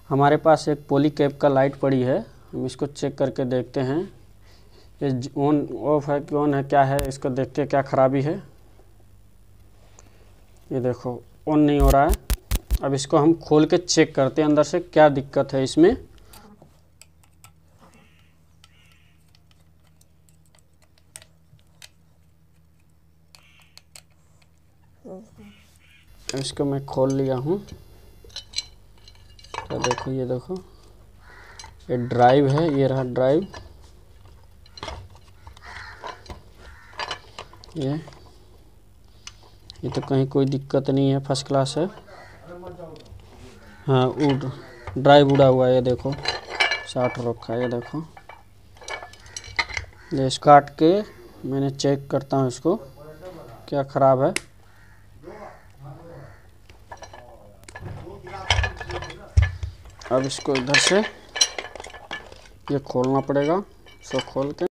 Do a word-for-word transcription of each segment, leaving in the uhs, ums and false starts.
हमारे पास एक poly cap का लाइट पड़ी है, हम इसको चेक करके देखते हैं ये ऑन ऑफ है कि ऑन है, क्या है, इसको देखते हैं क्या खराबी है। ये देखो ऑन नहीं हो रहा है। अब इसको हम खोल के चेक करते हैं अंदर से क्या दिक्कत है इसमें। इसको मैं खोल लिया हूँ, तो देखो ये देखो ये ड्राइव है, ये रहा ड्राइव। ये ये तो कहीं कोई दिक्कत नहीं है, फर्स्ट क्लास है। हाँ उड़ ड्राइव उड़ा हुआ है, ये देखो साठ रखा है। ये देखो ये इस काट के मैंने चेक करता हूँ इसको क्या ख़राब है। अब इसको इधर से ये खोलना पड़ेगा, इसको खोल के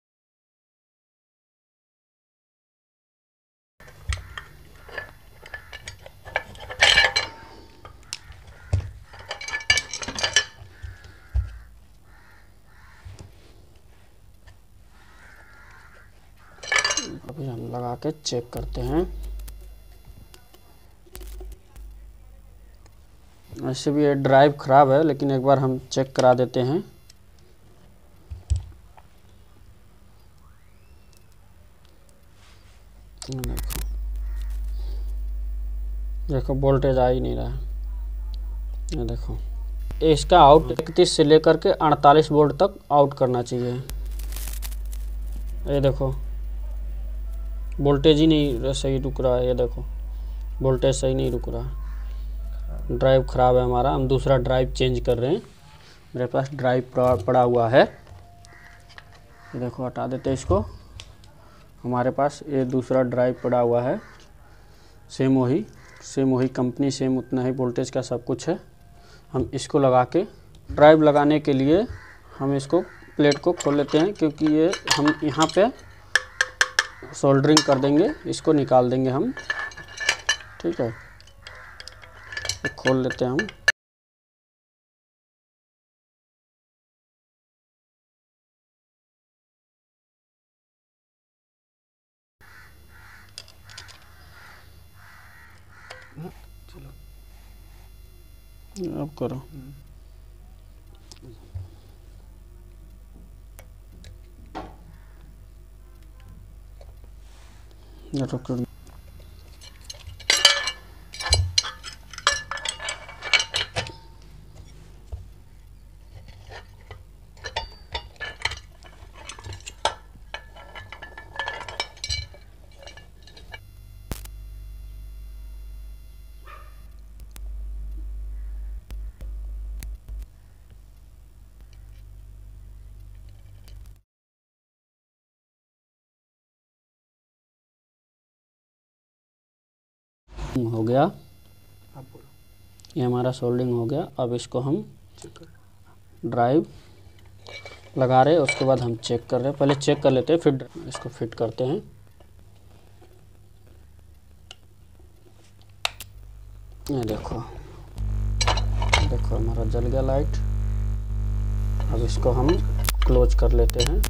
अभी हम लगा के चेक करते हैं। वैसे भी ये ड्राइव ख़राब है, लेकिन एक बार हम चेक करा देते हैं। देखो देखो वोल्टेज आ ही नहीं रहा है। ये देखो इसका आउट इकतीस से लेकर के अड़तालीस वोल्ट तक आउट करना चाहिए। ये देखो वोल्टेज ही नहीं सही रुक रहा है। ये देखो वोल्टेज सही नहीं रुक रहा, ड्राइव ख़राब है हमारा। हम दूसरा ड्राइव चेंज कर रहे हैं, मेरे पास ड्राइव पड़ा हुआ है। ये देखो हटा देते हैं इसको। हमारे पास ये दूसरा ड्राइव पड़ा हुआ है, सेम वही सेम वही कंपनी, सेम उतना ही वोल्टेज का सब कुछ है। हम इसको लगा के ड्राइव लगाने के लिए हम इसको प्लेट को खोल लेते हैं, क्योंकि ये हम यहाँ पे सोल्डरिंग कर देंगे, इसको निकाल देंगे हम। ठीक है, तो खोल लेते हैं हम। अब करो। रुक हो गया, ये हमारा सोल्डिंग हो गया। अब इसको हम ड्राइव लगा रहे हैं, उसके बाद हम चेक कर रहे हैं। पहले चेक कर लेते हैं, फिर इसको फिट करते हैं। ये देखो देखो हमारा जल गया लाइट। अब इसको हम क्लोज कर लेते हैं।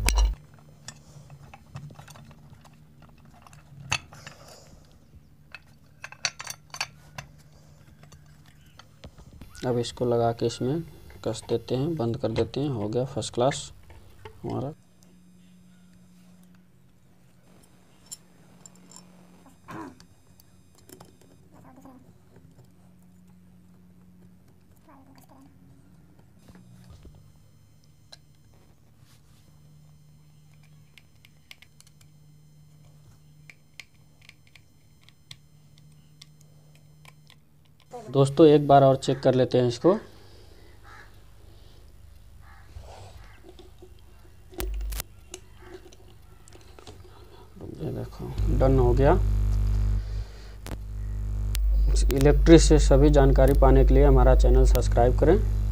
अब इसको लगा के इसमें कस देते हैं, बंद कर देते हैं। हो गया फर्स्ट क्लास हमारा। दोस्तों एक बार और चेक कर लेते हैं इसको। ये देखो डन हो गया। इलेक्ट्रिक से सभी जानकारी पाने के लिए हमारा चैनल सब्सक्राइब करें।